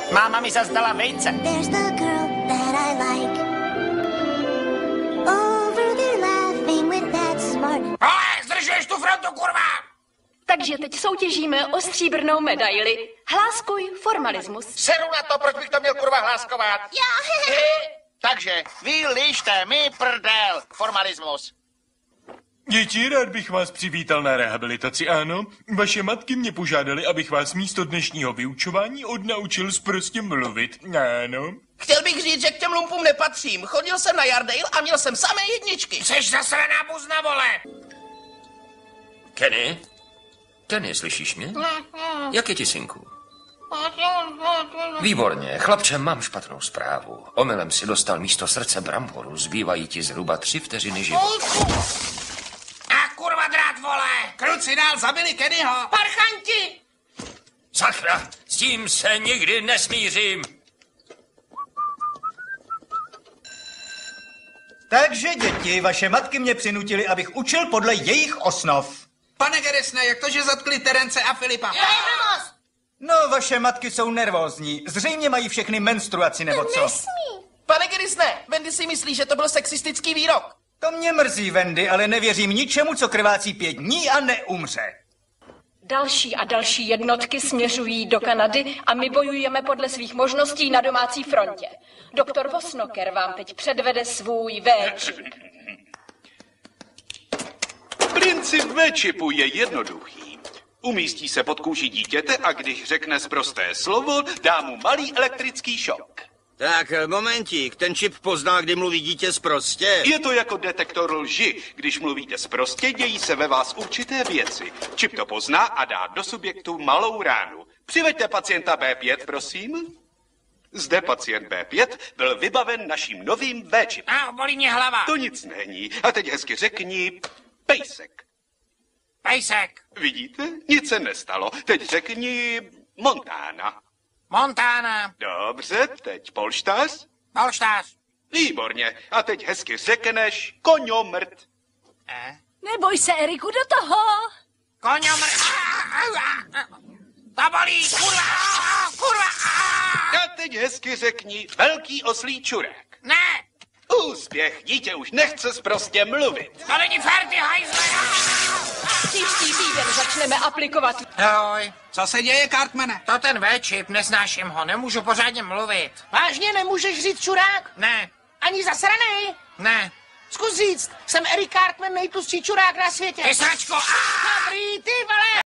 Máma mi zazdala vejce. There's the girl that I like. Over there laughing with that smart. Zdržuješ tu frontu, kurva! Takže teď soutěžíme o stříbrnou medaili. Hláskuj formalismus. Seru na to, proč bych to měl kurva hláskovat. Já. Takže vy lište mi prdel. Formalismus. Děti, rád bych vás přivítal na rehabilitaci, ano. Vaše matky mě požádali, abych vás místo dnešního vyučování odnaučil sprostě mluvit, ano. Chtěl bych říct, že k těm lumpům nepatřím. Chodil jsem na Yardale a měl jsem samé jedničky. Jseš zasraná buzna, vole! Kenny? Kenny, slyšíš mě? Jak je ti, synku? Výborně. Chlapče, mám špatnou zprávu. Omylem si dostal místo srdce bramboru. Zbývají ti zhruba 3 vteřiny života. A kurva drát, vole! Kruci dál zabili Kennyho. Parchanti! Sakra, s tím se nikdy nesmířím. Takže, děti, vaše matky mě přinutily, abych učil podle jejich osnov. Pane Geresne, jak to, že zatkli Terence a Filipa? No, vaše matky jsou nervózní. Zřejmě mají všechny menstruaci, nebo co? Pane Geresne, Wendy si myslí, že to byl sexistický výrok. To mě mrzí, Wendy, ale nevěřím ničemu, co krvácí 5 dní a neumře. Další a další jednotky směřují do Kanady a my bojujeme podle svých možností na domácí frontě. Doktor Vosnoker vám teď předvede svůj V-čip. Princip V-čipu je jednoduchý. Umístí se pod kůži dítěte a když řekne sprosté slovo, dá mu malý elektrický šok. Tak, momentík, ten čip pozná, kdy mluví dítě sprostě. Je to jako detektor lži. Když mluvíte sprostě, dějí se ve vás určité věci. Čip to pozná a dá do subjektu malou ránu. Přiveďte pacienta B5, prosím. Zde pacient B5 byl vybaven naším novým V-čipem. A bolí mě hlava. To nic není. A teď hezky řekni pejsek. Pejsek. Vidíte? Nic se nestalo. Teď řekni Montana. Montana. Dobře, teď polštář. Polštář. Výborně. A teď hezky řekneš koňomrt. Neboj se, Eriku, do toho! Koňomr. To bolí, kurva, kurva. A teď hezky řekni velký oslí čurák. Ne, Úspěch, dítě už nechce sprostě mluvit. to není fér, ty hajzle. Příští týden začneme aplikovat. Ahoj. Co se děje, Cartmane? To ten V-čip, nesnáším ho, nemůžu pořádně mluvit. Vážně nemůžeš říct čurák? Ne, Ani zasranej? ne. Zkus říct, jsem Eric Cartman, nejtlustší čurák na světě. Ty sračko. Dobrý, ty vole!